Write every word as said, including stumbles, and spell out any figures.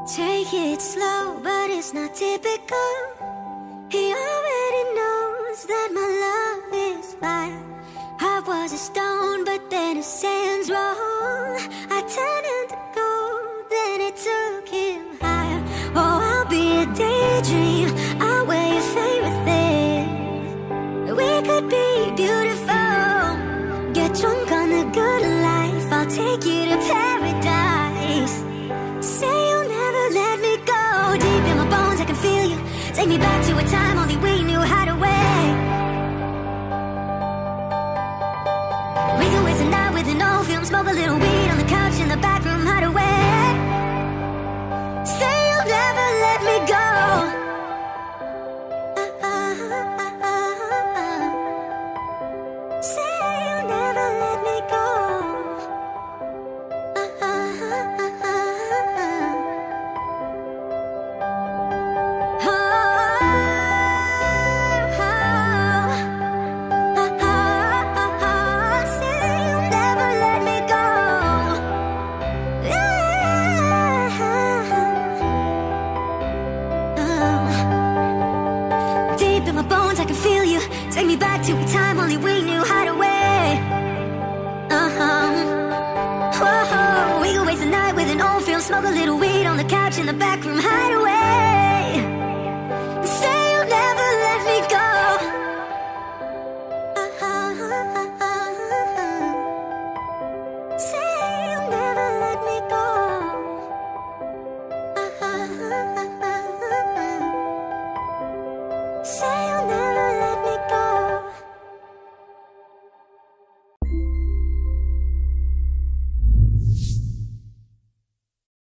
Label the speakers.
Speaker 1: Take it slow, but it's not typical. He already knows that my love is fire. I was a stone, but then his sands roll. I turned into gold, then it took him higher. Oh, I'll be a daydream, I'll wear your favorite thing. We could be beautiful, get drunk on the good life. I'll take you to paradise. Say you'll never let me go. Deep in my bones I can feel you. Take me back to a time only we knew how to wait. We could waste a night with an old film, smoke a little weed on the couch in the back room, hide away. Say you'll never let me go. uh, uh, uh, uh, uh. Say you'll never let me go. uh, uh, uh, uh, uh. Oh, oh, oh, oh, oh, oh. Say you'll never let me go. Yeah. Oh. Deep in my bones I can feel you. Take me back to a time only we knew how to wait. Uh-huh. Whoa, we could waste a night with an old film, smoke a little weed on the couch in the back room, hide away.